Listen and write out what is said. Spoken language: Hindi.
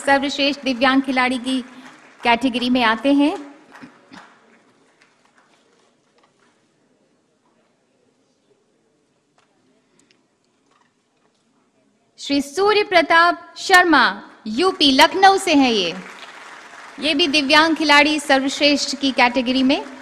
सर्वश्रेष्ठ दिव्यांग खिलाड़ी की कैटेगरी में आते हैं। श्री सूर्य प्रताप शर्मा, यूपी लखनऊ से हैं ये भी दिव्यांग खिलाड़ी सर्वश्रेष्ठ की कैटेगरी में।